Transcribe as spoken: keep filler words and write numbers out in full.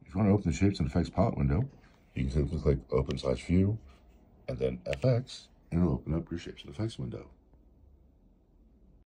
If you want to open the Shapes and Effects palette window, you can simply click Open slash View, and then F X, and it'll open up your Shapes and Effects window.